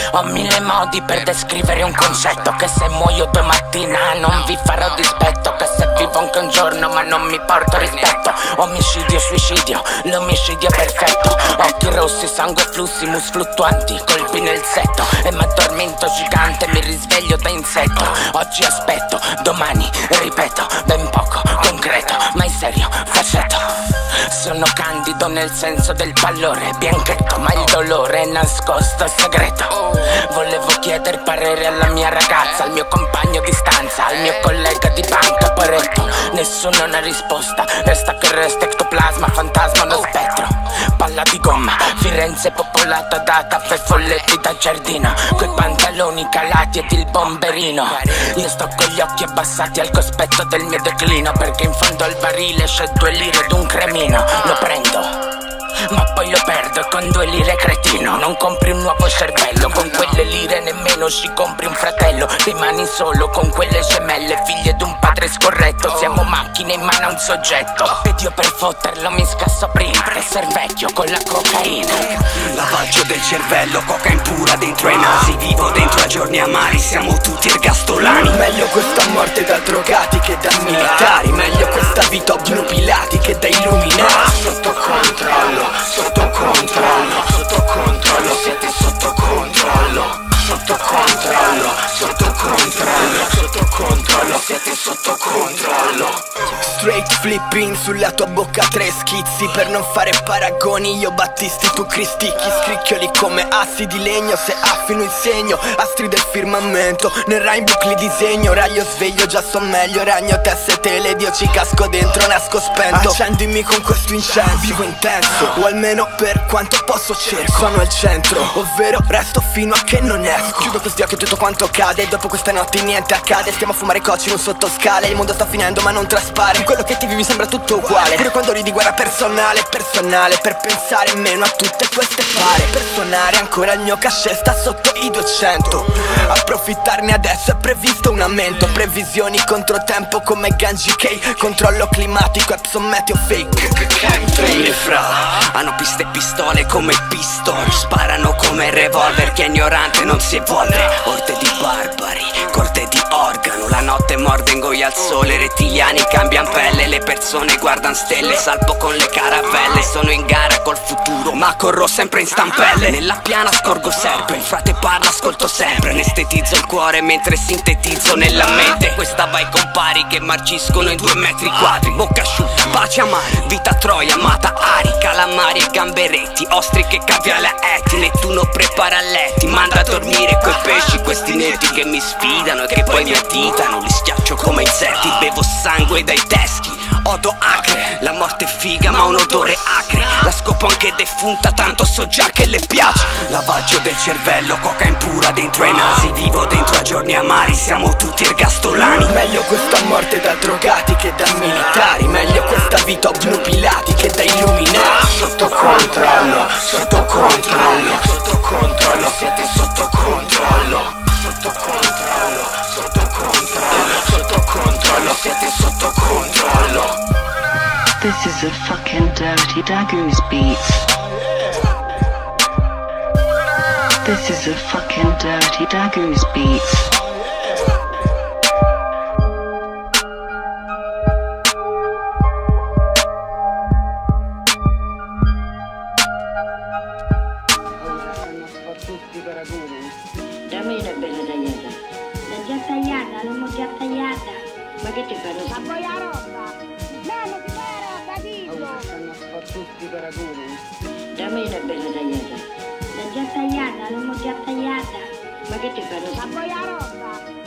Ho mille modi per descrivere un concetto, che se muoio domattina non vi farò dispetto, che se vivo anche un giorno ma non mi porto rispetto. Omicidio, suicidio, l'omicidio perfetto. Occhi rossi, sangue flussi, mus fluttuanti, colpi nel setto. E m'addormento gigante, mi risveglio da insetto. Oggi aspetto, domani ripeto, ben poco concreto, ma in serio faceto. Sono candido nel senso del pallore, bianchetto, ma il dolore è nascosto e segreto. Volevo chiedere parere alla mia ragazza, al mio compagno di stanza, al mio collega di banca, poretto. Nessuno ha una risposta, resta che resta ectoplasma, fantasma, uno spettro. Palla di gomma, Firenze popolata da caffè folletti da giardino, coi pantaloni calati ed il bomberino. Io sto con gli occhi abbassati al cospetto del mio declino, perché in fondo al barile c'è 2 lire ed un cremino. Lo prendo, ma poi lo perdo, e con 2 lire cretino non compri un nuovo cervello. Con quelle lire nemmeno ci compri un fratello. Rimani solo con quelle gemelle, figlie d'un padre scorretto. Siamo macchine in mano a un soggetto, ed io per fotterlo mi scasso prima, per essere vecchio con la cocaina. Lavaggio del cervello, coca impura dentro ai nasi. Vivo dentro a giorni amari, siamo tutti ergastolani. Meglio questa morte da drogati che da militari, meglio questa vita obnubilati che da illuminati. Sotto controllo, sotto controllo, sotto controllo, siete sotto controllo. Sotto controllo, sotto controllo, sotto controllo, siete sotto controllo. Straight flipping sulla tua bocca 3 schizzi, per non fare paragoni io Battisti tu Cristicchi. Scricchioli come assi di legno, se affino il segno, astri del firmamento, nel rhymebook li disegno. Raglio sveglio, già so meglio, ragno teste tele, dio ci casco dentro, nasco spento. Accendimi con questo incenso, vivo intenso, o almeno per quanto posso cerco. Sono al centro, ovvero resto fino a che non esco. Chiudo questi occhi e tutto quanto cade, dopo queste notti niente accade. Stiamo a fumare cocci in un sottoscale, il mondo sta finendo ma non traspare. Quello che ti vivi sembra tutto uguale, pure quando ridi guerra personale. Personale per pensare meno a tutte queste pare. Per suonare ancora il mio cachet sta sotto i 200. Approfittarne adesso è previsto un aumento. Previsioni controtempo come Ganji K. Controllo climatico, Epson Meteo fake. Le fra hanno piste e pistole come pistol, sparano come revolver, chi è ignorante non si evolve. Orte di barbari, corte di organo, la notte morde ingoia al sole, rettiliani cambian pelle, le persone guardan stelle, salpo con le caravelle, sono in gara col futuro ma corro sempre in stampelle. Nella piana scorgo serpe, il frate parla ascolto sempre, anestetizzo il cuore mentre sintetizzo nella mente. Questa vai compari che marciscono in 2 metri quadri, bocca asciutta, pace amare, vita troia, amata ari, calamari e gamberetti, ostriche, caviale a eti, Nettuno prepara letti, manda a dormire quei pesci, questi netti che mi sfidano e che poi mi additano, li schiaccio come insetti, bevo sangue dai teschi, odo acre, la morte è figa ma un odore acre, la scopo anche defunta tanto so già che le piace. Lavaggio del cervello, coca impura dentro ai nasi, vivo dentro a giorni amari, siamo tutti ergastolani. Meglio questa morte da drogati che da militari, meglio questa vita obnubilati che da illuminati. Sotto controllo, sotto controllo, sotto controllo, siete sotto controllo. Sotto controllo, sotto controllo, sotto controllo, siete sotto controllo. This is a fucking dirty Dagoos beats. This is a fucking dirty Dagoos beats. Dammi una bella tagliata. L'ha già tagliata, non l'ho già tagliata. Ma che ti fanno? Ma poi la roba! Non ti fai la roba, dillo! Stanno tutti i paragoni. Dammi una bella tagliata. L'ha già tagliata, non l'ho già tagliata. Ma che ti fanno? Ma poi la roba!